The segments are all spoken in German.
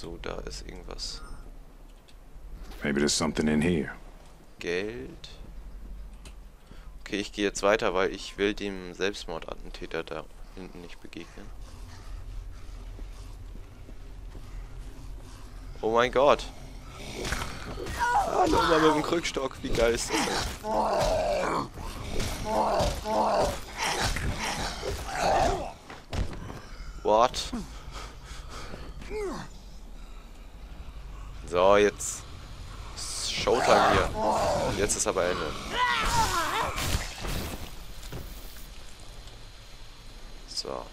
So, da ist irgendwas. Maybe there's something in here. Geld. Okay, ich gehe jetzt weiter, weil ich will dem Selbstmordattentäter da hinten nicht begegnen. Oh mein Gott. Hallo, mal mit dem Krückstock. Wie geil ist das denn? What? So, jetzt ist Showtime hier. Und jetzt ist aber Ende. So.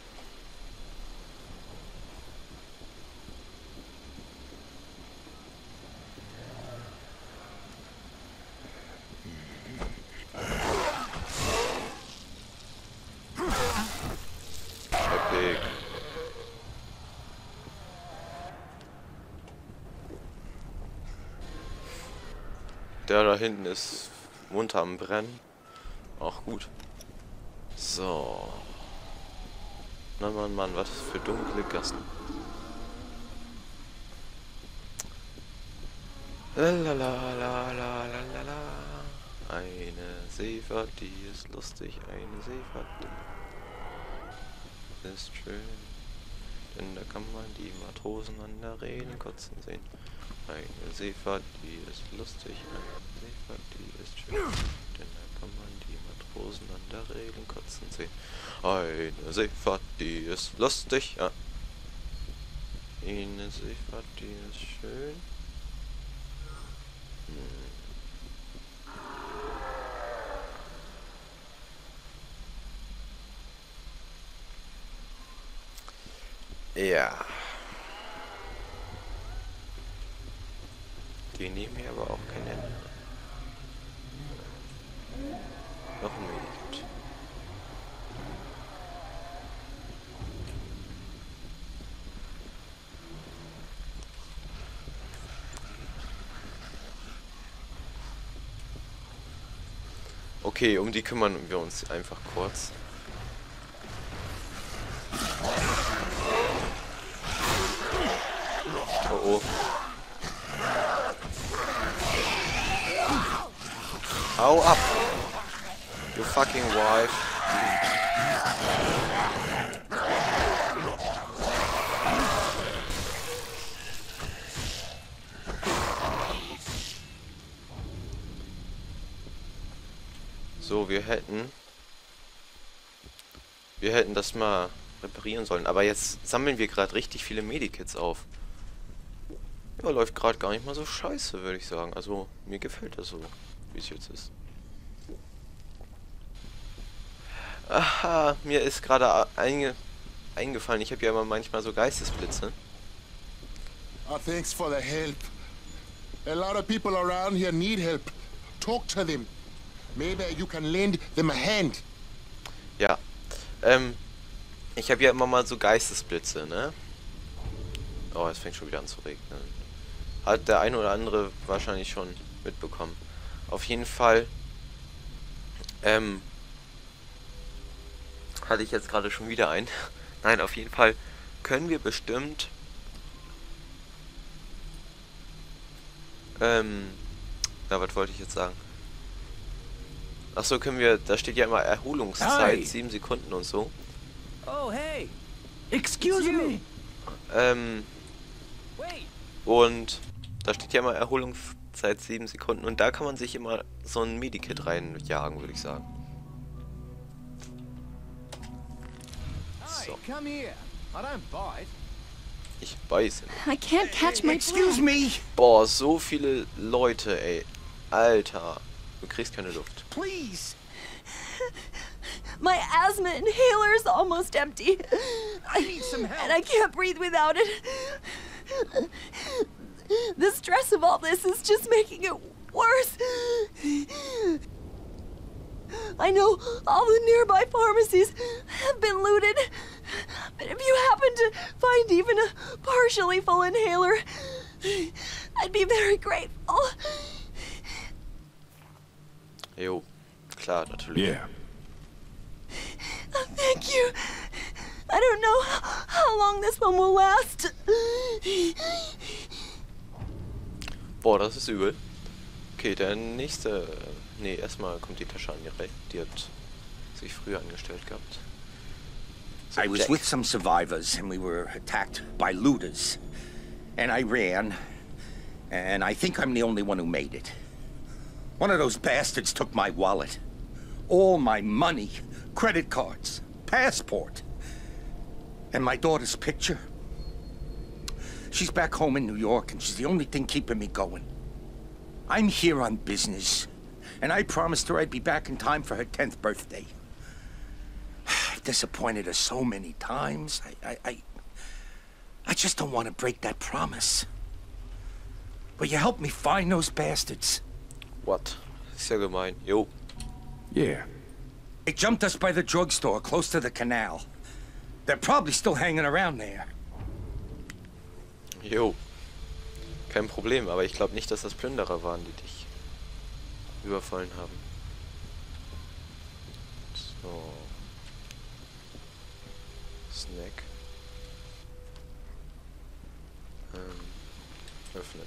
Epic. Der da hinten ist munter am Brennen. Auch gut. So. Na Mann, was für dunkle Gassen. Lalalala. Eine Seefahrt, die ist lustig. Eine Seefahrt, die ist schön. Denn da kann man die Matrosen an der Reling kotzen sehen. Eine Seefahrt, die ist lustig. Eine Seefahrt, die ist schön. Denn da kann man die Matrosen an der Reling kotzen sehen. Eine Seefahrt, die ist lustig. Ja. Eine Seefahrt, die ist schön. Ja. Die nehmen hier aber auch kein Ende. Noch ein Medikament. Okay, um die kümmern wir uns einfach kurz. Oh oh. Hau ab! You fucking wife. So, wir hätten das mal reparieren sollen. Aber jetzt sammeln wir gerade richtig viele Medikits auf. Ja, läuft gerade gar nicht mal so scheiße, würde ich sagen. Also, mir gefällt das so, wie es jetzt ist. Aha, mir ist gerade eingefallen, ich habe ja immer manchmal so Geistesblitze. Oh, thanks for the help. A lot of people around here need help. Talk to them. Maybe you can lend them a hand. Ja, ich habe ja immer mal so Geistesblitze, ne? Oh, es fängt schon wieder an zu regnen. Hat der eine oder andere wahrscheinlich schon mitbekommen. Auf jeden Fall, hatte ich jetzt gerade schon wieder einen. Nein, auf jeden Fall können wir bestimmt, na, was wollte ich jetzt sagen? Achso, können wir, da steht ja immer Erholungszeit, 7 Sekunden und so. Oh, hey! Excuse me! Und da steht ja immer Erholungszeit 7 Sekunden und da kann man sich immer so ein Medikit reinjagen, würde ich sagen. So. Ich beiße. I can't catch my Excuse me! Boah, so viele Leute, ey. Alter, du kriegst keine Luft. Please! My asthma inhaler is almost empty. I need some help. And I can't breathe without it. The stress of all this is just making it worse. I know all the nearby pharmacies have been looted, but if you happen to find even a partially full inhaler, I'd be very grateful. Jo, klar, natürlich. Yeah. Thank you. I don't know how long this one will last. Boah, das ist übel. Okay, der nächste... Nee, erstmal kommt die Tasche an direkt. Die hat sich früher angestellt gehabt. So, I was Jack. with some survivors and we were attacked by looters. And I ran. And I think I'm the only one who made it. One of those bastards took my wallet. All my money, credit cards, passport. And my daughter's picture. She's back home in New York and she's the only thing keeping me going. I'm here on business. And I promised her I'd be back in time for her 10th birthday. I've disappointed her so many times. I just don't want to break that promise. Will you help me find those bastards? What? Ist ja gemein. Jo. Yeah. They jumped us by the drugstore close to the canal. They're probably still hanging around there. Jo. Kein Problem, aber ich glaube nicht, dass das Plünderer waren, die dich überfallen haben. So. Snack. Öffnen.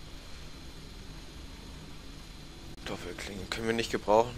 Doppelklingen können wir nicht gebrauchen.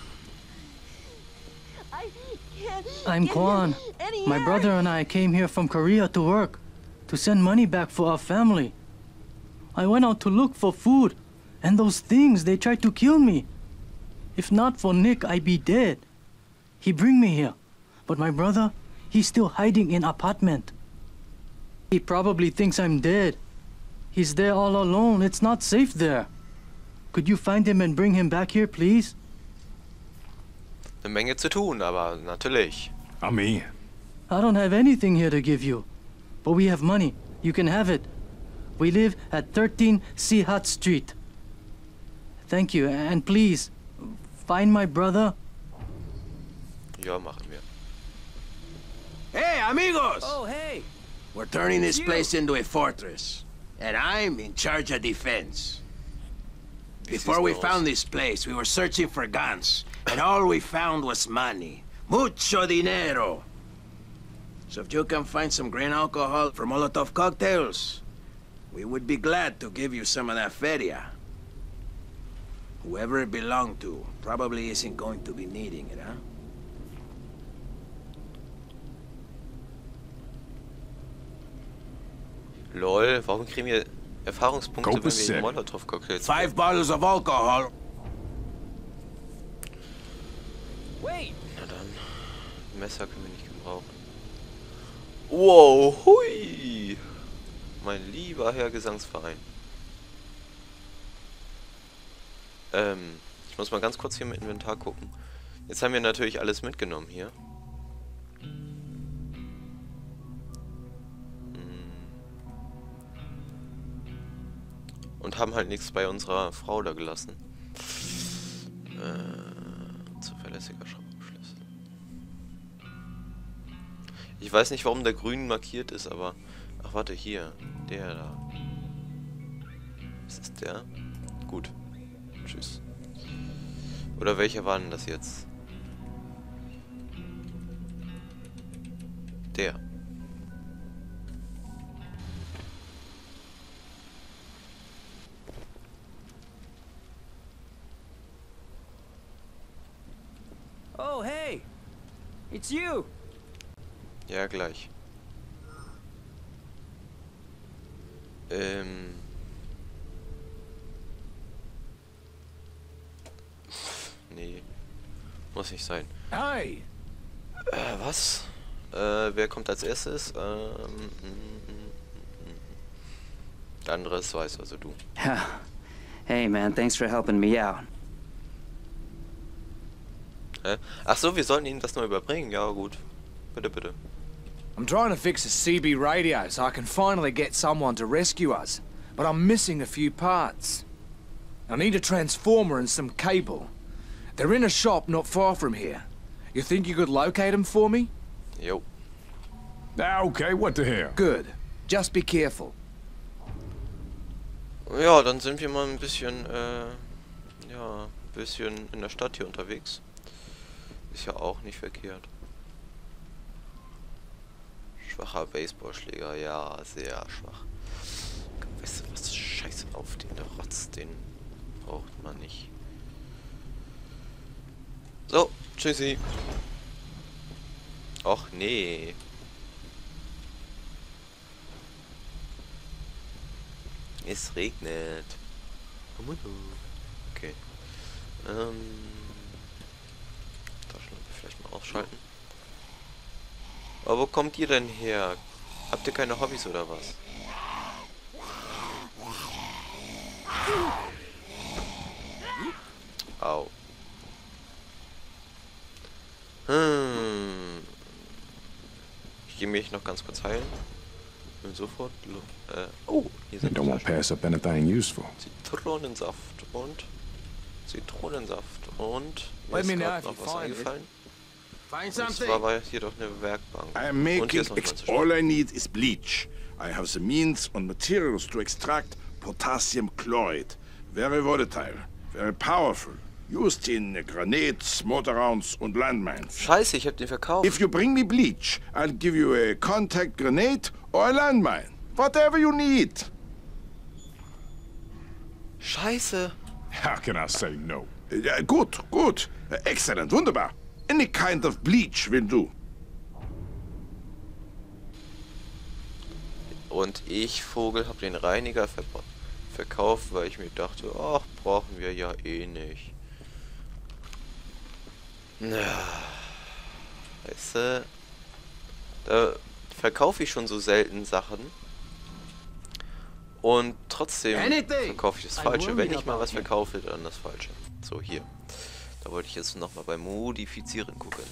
I'm Kwan. My brother and I came here from Korea to work, to send money back for our family. I went out to look for food, and those things, they tried to kill me. If not for Nick, I'd be dead. He bring me here, but my brother, he's still hiding in apartment. He probably thinks I'm dead. He's there all alone. It's not safe there. Could you find him and bring him back here, please? Eine Menge zu tun, aber natürlich. I'm in. I don't have anything here to give you, but we have money. You can have it. We live at 13 Sihat Street. Thank you, and please, find my brother. Ja, machen wir. Hey, amigos! Oh, hey! We're turning this place into a fortress, and I'm in charge of defense. Before we found this place, we were searching for guns, and all we found was money. Mucho dinero. So if you can find some grain alcohol for Molotov cocktails, we would be glad to give you some of that feria. Whoever it belonged to probably isn't going to be needing it, huh? Lol, warum kriegen wir Erfahrungspunkte, wenn wir Pacific. Molotov-Cocktails 5 bottles of alcohol. Wait! Na dann, Messer können wir nicht gebrauchen. Wow, hui! Mein lieber Herr Gesangsverein. Ich muss mal ganz kurz hier im Inventar gucken. Jetzt haben wir natürlich alles mitgenommen hier. Und haben halt nichts bei unserer Frau da gelassen. Zuverlässiger Schraubverschluss. Ich weiß nicht, warum der grün markiert ist, aber... Ach, warte, hier. Der da. Was ist der? Gut. Tschüss. Oder welcher war denn das jetzt? Der. Oh, hey! It's you! Ja, gleich. Nee. Muss nicht sein. Hey! Was? Wer kommt als erstes? Der andere ist weiß, also du. Hey man, thanks for helping me out. Hä? Ach so, wir sollten ihm das nur überbringen. Ja, gut. Bitte, bitte. I'm trying to fix a CB radio so I can finally get someone to rescue us, but I'm missing a few parts. I need a transformer and some cable. They're in a shop not far from here. You think you could locate them for me? Jo. Ah, okay, what the hell? Good. Just be careful. Ja, dann sind wir mal ein bisschen, ja, ein bisschen in der Stadt hier unterwegs. Ist ja auch nicht verkehrt. Schwacher Baseballschläger, ja, sehr schwach. Weißt du was? Scheiße auf den Rotz, den braucht man nicht. So, tschüssi. Och nee. Es regnet. Okay. Taschenlampe vielleicht mal ausschalten. Aber wo kommt ihr denn her? Habt ihr keine Hobbys oder was? Au. Ich gehe mich noch ganz kurz heilen. Und sofort. Oh, hier sind Don't want to pass up anything useful. Zitronensaft und mir Let ist me know gerade if noch you was find it. eingefallen. Find Und something? zwar war hier doch eine Werkbank. I am Und hier making ist noch jemand zu all I need is bleach. I have the means and materials to extract potassium chloride. Very volatile, very powerful. Used in grenades, mortar rounds und landmines. Scheiße, ich hab den verkauft. If you bring me bleach, I'll give you a contact grenade or a landmine. Whatever you need. Scheiße. How can I say no? Good, good. Excellent, wunderbar. Any kind of bleach will do. Und ich, Vogel, hab den Reiniger verkauft, weil ich mir dachte, ach, brauchen wir ja eh nicht. Na, weißt du, da verkaufe ich schon so selten Sachen. Und trotzdem verkaufe ich das Falsche. Wenn ich mal was verkaufe, dann das Falsche. So, hier. Da wollte ich jetzt nochmal beim Modifizieren gucken.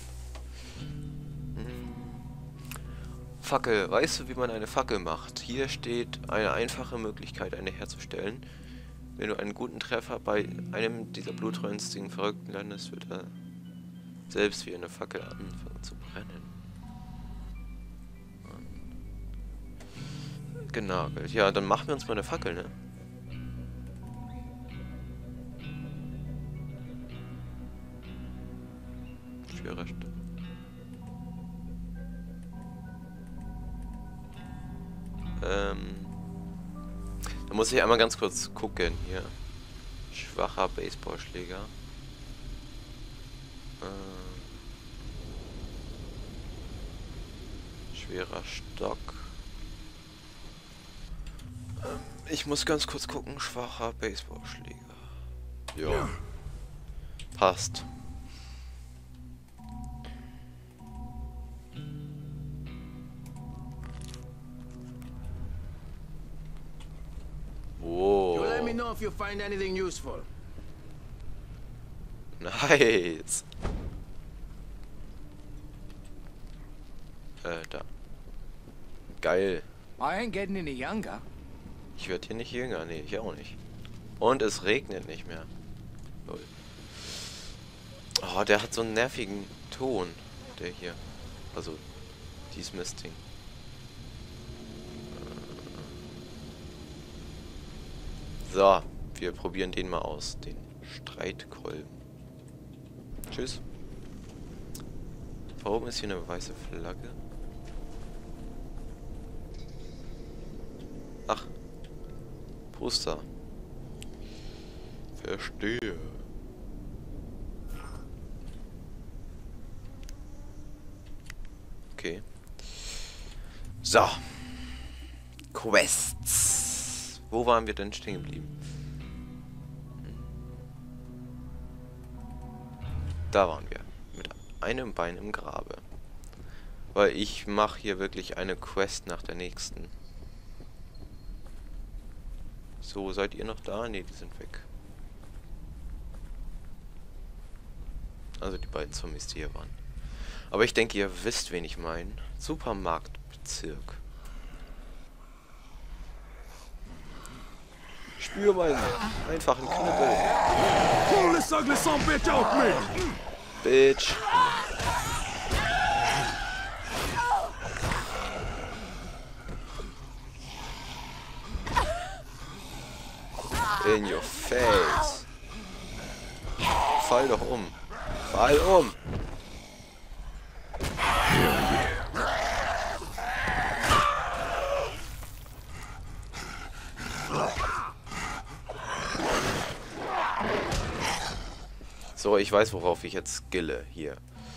Fackel. Weißt du, wie man eine Fackel macht? Hier steht eine einfache Möglichkeit, eine herzustellen. Wenn du einen guten Treffer bei einem dieser blutrünstigen Verrückten landest, wird er selbst wie eine Fackel anfangen zu brennen. Genagelt. Ja, dann machen wir uns mal eine Fackel, ne? Schwerer Stoff. Da muss ich einmal ganz kurz gucken hier. Schwacher Baseballschläger. Schwerer Stock. Ich muss ganz kurz gucken. Schwacher Baseballschläger. Ja. Passt. You let me know if you find anything useful. Nice. Da. Geil. I ain't getting any younger. Ich werde hier nicht jünger. Nee, ich auch nicht. Und es regnet nicht mehr. Lol. Oh, der hat so einen nervigen Ton. Der hier. Also, dies Mistding. So, wir probieren den mal aus. Den Streitkolben. Tschüss. Warum ist hier eine weiße Flagge? Ach. Poster. Verstehe. Okay. So. Quests. Wo waren wir denn stehen geblieben? Da waren wir. Mit einem Bein im Grabe. Weil ich mache hier wirklich eine Quest nach der nächsten. So, seid ihr noch da? Ne, die sind weg. Also die beiden Zombies, die hier waren. Aber ich denke, ihr wisst, wen ich meine. Supermarktbezirk. Spür meinen einfachen Knüppel. Pull this ugly son bitch out me! Bitch. In your face. Fall doch um. Fall um. So, ich weiß, worauf ich jetzt skille. Hier.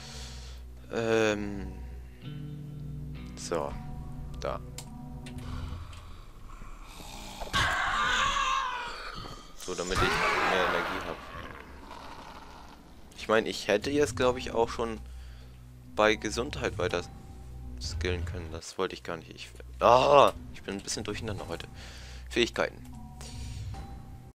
So. Da. So, damit ich mehr Energie habe. Ich meine, ich hätte jetzt, glaube ich, auch schon bei Gesundheit weiter skillen können. Das wollte ich gar nicht. Ich bin ein bisschen durcheinander heute. Fähigkeiten.